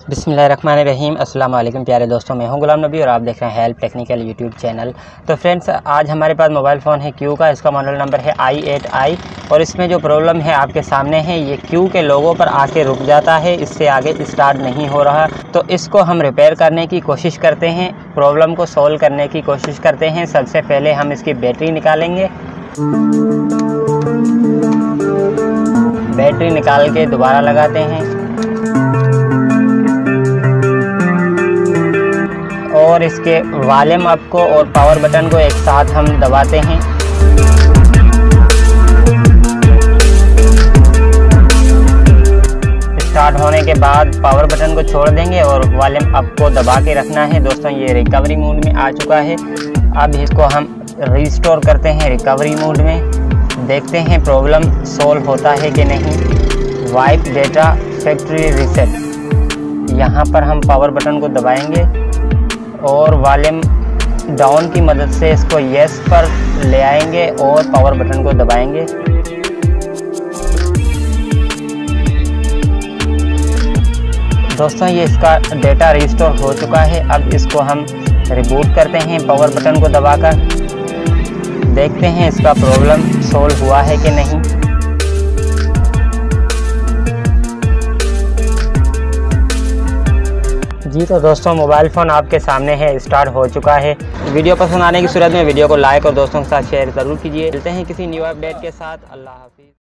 बिस्मिल्लाहिर्रहमानिर्रहीम। अस्सलाम वालेकुम प्यारे दोस्तों, मैं हूं गुलाम नबी और आप देख रहे हैं हेल्प टेक्निकल यूट्यूब चैनल। तो फ्रेंड्स, आज हमारे पास मोबाइल फ़ोन है क्यू का। इसका मॉडल नंबर है i8i और इसमें जो प्रॉब्लम है आपके सामने है, ये क्यू के लोगों पर आके रुक जाता है, इससे आगे स्टार्ट नहीं हो रहा। तो इसको हम रिपेयर करने की कोशिश करते हैं, प्रॉब्लम को सॉल्व करने की कोशिश करते हैं। सबसे पहले हम इसकी बैटरी निकालेंगे। बैटरी निकाल के दोबारा लगाते हैं और इसके वॉल्यूम अप को और पावर बटन को एक साथ हम दबाते हैं। स्टार्ट होने के बाद पावर बटन को छोड़ देंगे और वॉल्यूम अप को दबा के रखना है। दोस्तों, ये रिकवरी मोड में आ चुका है। अब इसको हम रिस्टोर करते हैं रिकवरी मोड में। देखते हैं प्रॉब्लम सॉल्व होता है कि नहीं। वाइप डेटा फैक्ट्री रीसेट, यहाँ पर हम पावर बटन को दबाएंगे और वॉल्यूम डाउन की मदद से इसको येस पर ले आएंगे और पावर बटन को दबाएंगे। दोस्तों, ये इसका डेटा रिस्टोर हो चुका है। अब इसको हम रिबूट करते हैं पावर बटन को दबाकर। देखते हैं इसका प्रॉब्लम सॉल्व हुआ है कि नहीं। जी तो दोस्तों, मोबाइल फ़ोन आपके सामने है, स्टार्ट हो चुका है। वीडियो पसंद आने की सूरत में वीडियो को लाइक और दोस्तों के साथ शेयर ज़रूर कीजिए। मिलते हैं किसी न्यू अपडेट के साथ। अल्लाह हाफिज़।